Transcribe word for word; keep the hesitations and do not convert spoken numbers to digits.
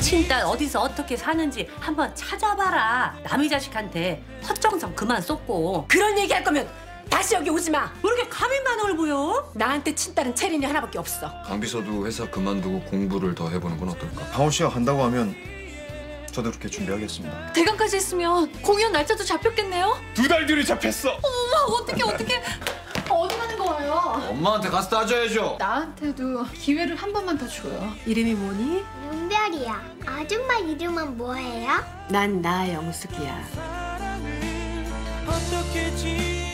친딸 어디서 어떻게 사는지 한번 찾아봐라. 남의 자식한테 헛정성 그만 쏟고. 그런 얘기 할 거면 다시 여기 오지 마. 왜 이렇게 가면만을 보여? 나한테 친딸은 채린이 하나밖에 없어. 강 비서도 회사 그만두고 공부를 더 해보는 건 어떨까? 강호 씨가 간다고 하면 저도 그렇게 준비하겠습니다. 대강까지 했으면 공연 날짜도 잡혔겠네요? 두 달 뒤에 잡혔어. 어머, 어떡해, 어떡해. 어디 가는 거예요? 엄마한테 가서 따져야죠. 나한테도 기회를 한 번만 더 줘요. 이름이 뭐니? 윤별이야. 아줌마 이름은 뭐예요? 난 나영숙이야. 어떻게 지